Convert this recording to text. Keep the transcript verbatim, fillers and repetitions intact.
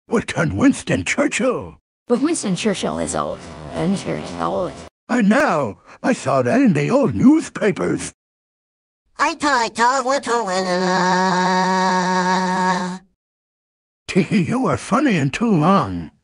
What can Winston Churchill? But Winston Churchill is old. And very old. I know. I saw that in the old newspapers. I thought I was a Tee, you were funny and too long.